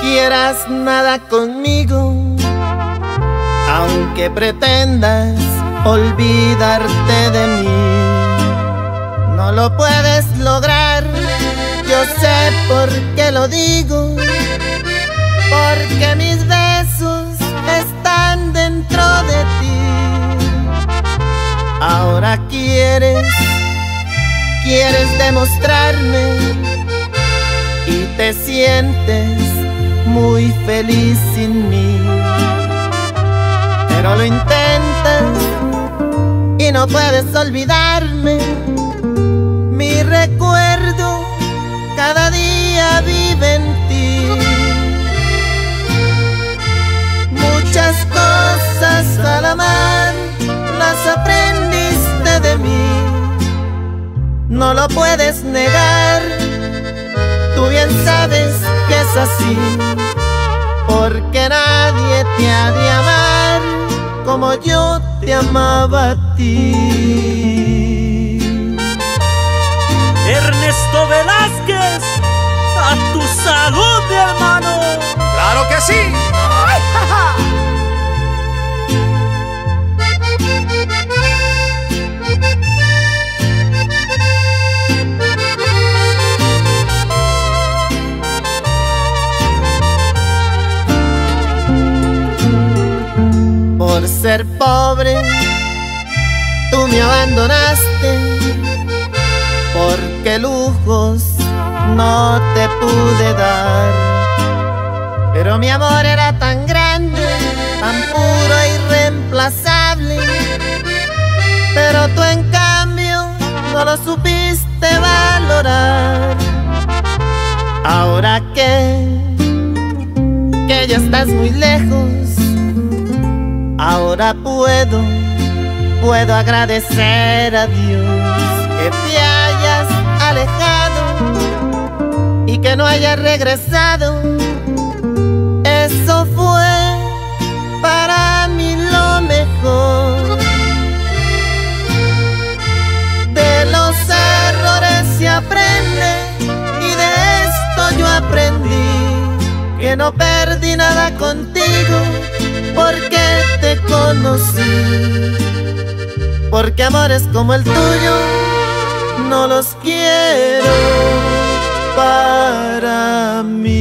quieras nada conmigo, aunque pretendas olvidarte de mí. No lo puedes lograr, yo sé por qué lo digo, porque mis besos están dentro de ti. Ahora quieres demostrarme y te sientes muy feliz sin mí, pero lo intentas y no puedes olvidarme. Mi recuerdo cada día vive en ti. Muchas cosas al amar las aprendiste de mí, no lo puedes negar, tú bien sabes que es así, porque nadie te ha de amar como yo te amaba a ti. Ernesto Velázquez, a tu salud, mi hermano. ¡Claro que sí! ¡Ay, ja, ja! Por ser pobre, tú me abandonaste, porque lujos no te pude dar. Pero mi amor era tan grande, tan puro e irreemplazable, pero tú en cambio no lo supiste valorar. Ahora que ya estás muy lejos, ahora puedo agradecer a Dios que te hayas alejado y que no hayas regresado. Eso fue para mí lo mejor. De los errores se aprende y de esto yo aprendí que no perdí nada contigo, porque te conocí, porque amores como el tuyo no los quiero para mí.